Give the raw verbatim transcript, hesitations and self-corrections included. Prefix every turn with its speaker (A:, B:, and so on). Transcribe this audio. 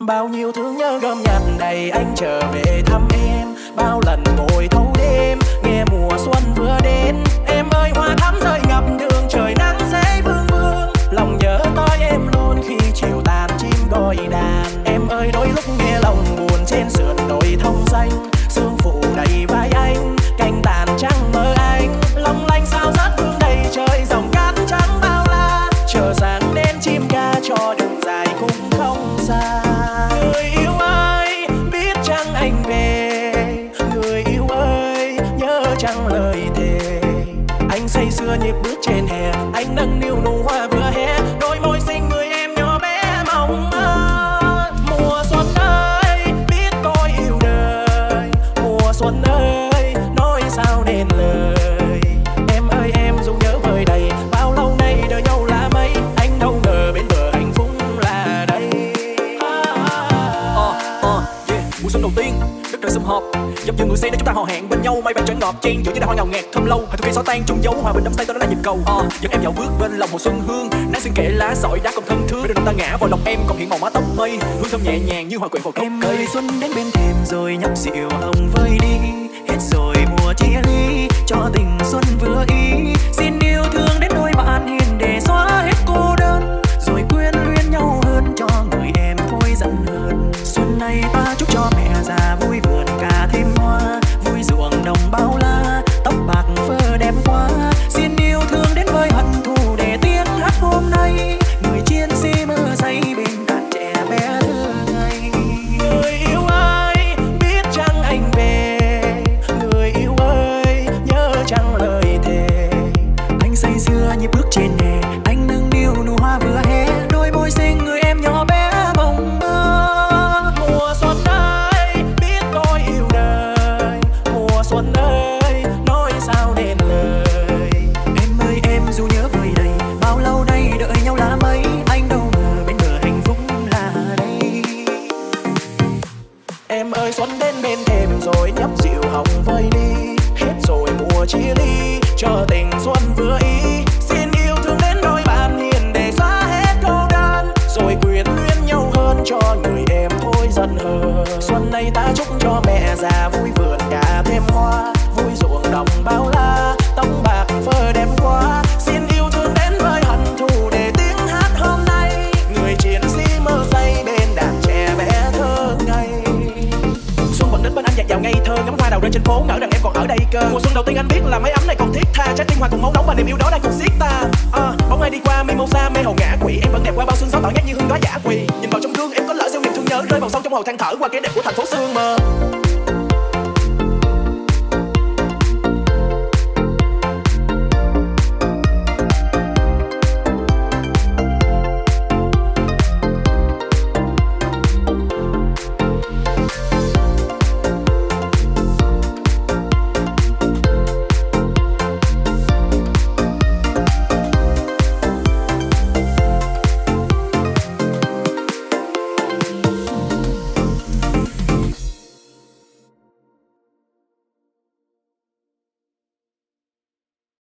A: Bao nhiêu thương nhớ gom nhặt đầy anh trở về thăm em. Bao lần ngồi thâu đêm nghe mùa xuân vừa đến. Em ơi hoa thắm rơi ngập đường trời nắng rẽ vương vương. Lòng nhớ tới em luôn khi chiều tàn chim gọi đàn. Em ơi đôi lúc nghe lòng buồn trên sườn đồi thông xanh. Sương phủ đầy vai anh cánh tàn trăng mơ anh. Long lanh sao rất vương đầy trời dòng cát trắng bao la. Chờ sáng đến chim ca cho đường dài cũng không xa. Người yêu ơi biết chăng anh về. Người yêu ơi nhớ chăng lời thề. Anh say sưa nhịp bước trên hè. Anh nâng niu nụ hoa vừa hé. Đôi môi xinh người em nhỏ bé mong mơ. Mùa xuân ơi biết tôi yêu đời. Mùa xuân ơi nói sao nên lời. Em ơi em dù nhớ vời đầy. Bao lâu nay đợi nhau là mấy. Anh đâu ngờ bên bờ hạnh phúc là đây.
B: Ờ, ờ, yeah, mùa xuân đầu tiên đất trời sum họp. Dòng dừng người xe để chúng ta hò hẹn bên nhau, mây vàng trắng ngọt chen giữa những đàn hoa ngào ngạt thơm lâu. Hai thu khi xóa tan trùng dấu, hòa bình đắm say tôi đó là nhịp cầu. Ờ, dẫn em dạo bước bên lòng hồ xuân hương, nắng xuyên kẽ lá sỏi đá còn thân thương. Bên đường ta ngã vào lòng em còn hiện màu má tóc mây, hương thơm nhẹ nhàng như hoa quyện vào gốc
A: em
B: cây.
A: ơi xuân đến bên thềm rồi nhấp rượu hồng vơi đi. Hết rồi mùa chia ly cho tình xuân vừa ý. Xin yêu thương đến đôi bạn hiền để xóa hết cô đơn. Rồi quyến luyến nhau hơn cho người em thôi giận hờn. Xuân này ta chúc cho mẹ già vui vườn cả thêm hoa. Vui ruộng đồng bao la tóc bạc phơ đẹp quá. Xin yêu thương đến với hận thù để tiếng hát hôm nay. Người chiến sĩ mơ say bên đàn trẻ bé thơ ngây. Người yêu ơi biết chăng anh về. Người yêu ơi nhớ chăng lời thề. Anh say sưa như bước trên hè. Anh nâng niu nụ hoa vừa hé. Đôi môi xinh người em nhỏ bé mộng mơ. Mùa xuân ơi biết tôi yêu đời. Mùa xuân ơi nói sao nên lời. Em ơi em dù nhớ vời đầy. Bao lâu nay đợi nhau là mấy. Anh đâu ngờ bên bờ hạnh phúc là đây. Em ơi xuân đến bên thềm rồi nhấp rượu hồng vơi đi. Hết rồi mùa chia ly cho tình xuân vừa ý. Xin yêu thương đến đôi bạn hiền để xóa hết cô đơn. Rồi quyến luyến nhau hơn cho người em thôi giận hờn. Xuân này ta chúc cho mẹ già vui vườn cả thêm hoa. Vui ruộng đồng bao la tóc bạc phơ đẹp quá. Xin yêu thương đến với hận thù để tiếng hát hôm nay. Người chiến sĩ mơ say bên đàn trẻ bé thơ ngây. Xuân vẫn đến bên anh dạt dào ngây thơ. Ngắm hoa đào rơi trên phố ngỡ rằng em còn ở đây cơ. Mùa xuân đầu tiên anh biết là mấy ấm này còn thiết tha. Trái tim hoa cùng máu nóng và niềm yêu đó đang cùng xiết ta. À, bóng ai đi qua mây màu xa mê hồn ngã quỵ. Em vẫn đẹp qua bao sương gió tỏa ngát như hương đóa dã quỳ. Nhìn vào trong gương em có lỡ gieo niềm thương nhớ rơi vào sâu trong hồ than thở qua cái đẹp của thành phố sương mơ.